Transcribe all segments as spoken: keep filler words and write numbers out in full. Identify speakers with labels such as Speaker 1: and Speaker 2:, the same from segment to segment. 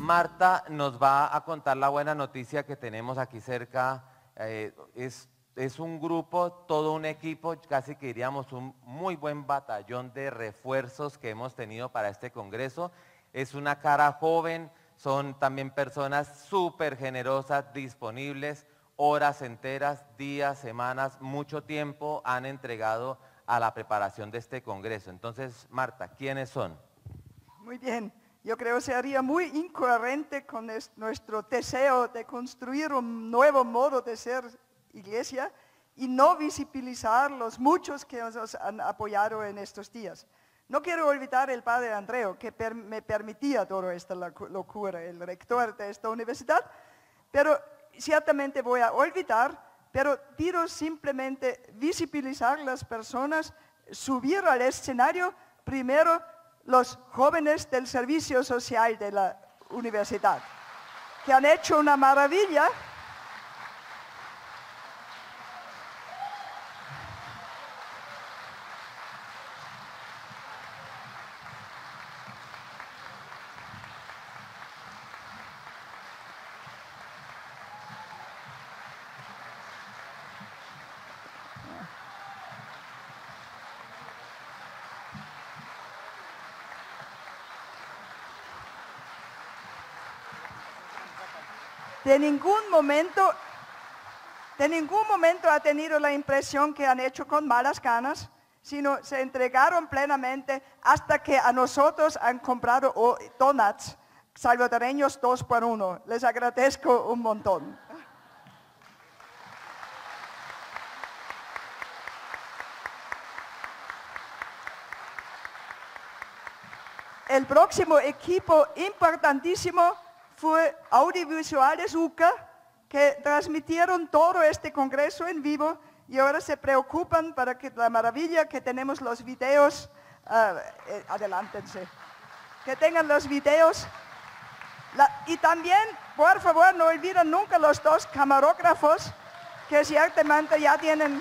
Speaker 1: Marta nos va a contar la buena noticia que tenemos aquí cerca. Eh, es, es un grupo, todo un equipo, casi que diríamos un muy buen batallón de refuerzos que hemos tenido para este congreso. Es una cara joven, son también personas súper generosas, disponibles, horas enteras, días, semanas, mucho tiempo han entregado a la preparación de este congreso. Entonces, Marta, ¿quiénes son?
Speaker 2: Muy bien, yo creo que sería muy incoherente con nuestro deseo de construir un nuevo modo de ser iglesia y no visibilizar los muchos que nos han apoyado en estos días. No quiero olvidar el padre Andreo, que per, me permitía toda esta locura, el rector de esta universidad, pero ciertamente voy a olvidar, pero pido simplemente visibilizar las personas, subir al escenario, primero los jóvenes del servicio social de la universidad, que han hecho una maravilla. De ningún momento, de ningún momento ha tenido la impresión que han hecho con malas ganas, sino se entregaron plenamente hasta que a nosotros han comprado donuts salvadoreños dos por uno. Les agradezco un montón. El próximo equipo importantísimo fue Audiovisuales U C A, que transmitieron todo este congreso en vivo y ahora se preocupan para que la maravilla que tenemos los videos, uh, eh, adelántense, que tengan los videos. La, y también, por favor, no olviden nunca los dos camarógrafos que ciertamente ya tienen...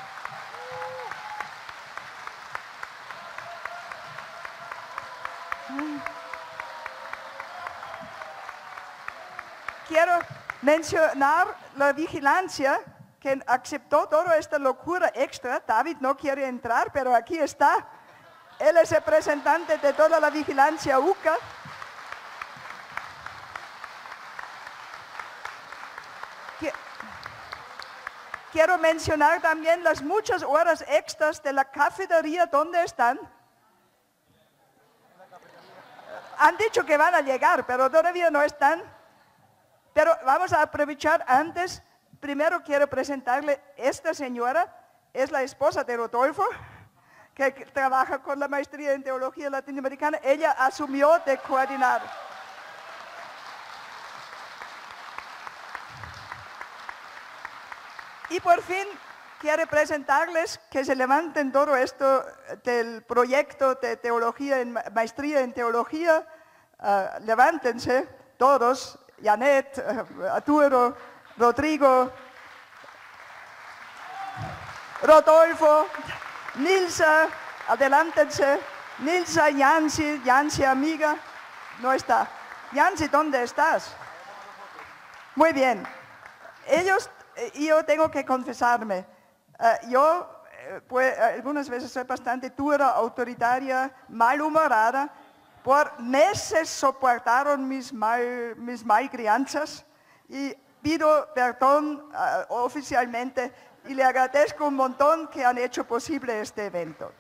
Speaker 2: Quiero mencionar la vigilancia que aceptó toda esta locura extra. David no quiere entrar, pero aquí está. Él es representante de toda la vigilancia U C A. Quiero mencionar también las muchas horas extras de la cafetería. ¿Dónde están? Han dicho que van a llegar, pero todavía no están. Pero vamos a aprovechar antes, primero quiero presentarle esta señora, es la esposa de Rodolfo, que trabaja con la maestría en teología latinoamericana. Ella asumió de coordinar. Y por fin quiero presentarles que se levanten todo esto del proyecto de teología, en maestría en teología. Uh, levántense todos. Janet, Arturo, Rodrigo, Rodolfo, Nilsa, adelántense, Nilsa, Yancy, Yancy amiga, no está. Yancy, ¿dónde estás? Muy bien. Ellos, yo tengo que confesarme, uh, yo pues, algunas veces soy bastante dura, autoritaria, malhumorada. Por meses soportaron mis, mal, mis malcrianzas y pido perdón uh, oficialmente y le agradezco un montón que han hecho posible este evento.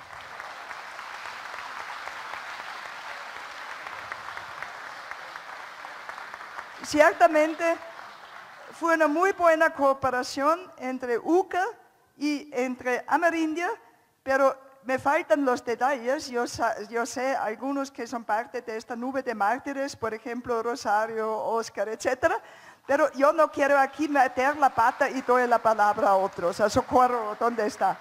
Speaker 2: Ciertamente fue una muy buena cooperación entre U C A y entre Amerindia, pero me faltan los detalles. Yo, yo sé algunos que son parte de esta nube de mártires, por ejemplo Rosario, Oscar, etcétera, pero yo no quiero aquí meter la pata y doy la palabra a otros. A Socorro, ¿dónde está?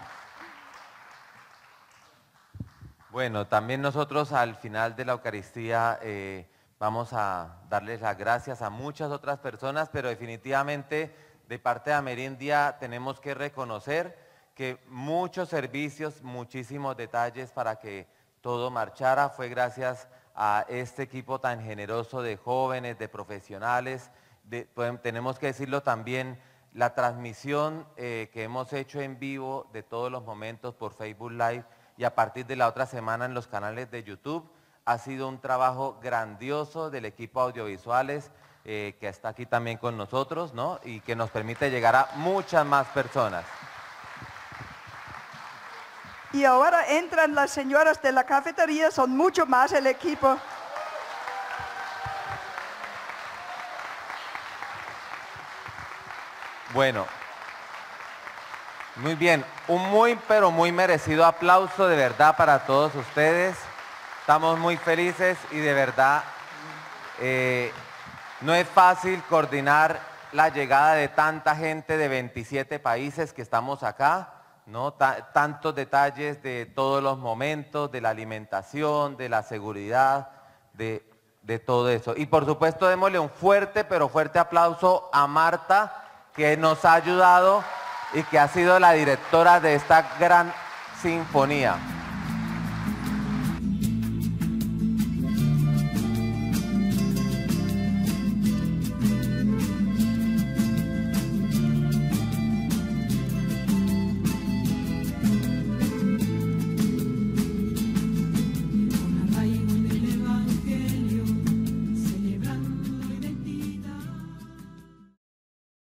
Speaker 1: Bueno, también nosotros al final de la Eucaristía eh, vamos a darles las gracias a muchas otras personas, pero definitivamente de parte de Amerindia tenemos que reconocer que muchos servicios, muchísimos detalles para que todo marchara, fue gracias a este equipo tan generoso de jóvenes, de profesionales. De, pues, tenemos que decirlo también, la transmisión eh, que hemos hecho en vivo de todos los momentos por Facebook Live y a partir de la otra semana en los canales de YouTube, ha sido un trabajo grandioso del equipo audiovisuales eh, que está aquí también con nosotros, ¿no? Y que nos permite llegar a muchas más personas.
Speaker 2: Y ahora entran las señoras de la cafetería, son mucho más el equipo.
Speaker 1: Bueno, muy bien, un muy pero muy merecido aplauso de verdad para todos ustedes. Estamos muy felices y de verdad eh, no es fácil coordinar la llegada de tanta gente de veintisiete países que estamos acá, ¿no? Ta- tantos detalles de todos los momentos, de la alimentación, de la seguridad, de, de todo eso. Y por supuesto démosle un fuerte pero fuerte aplauso a Marta, que nos ha ayudado y que ha sido la directora de esta gran sinfonía.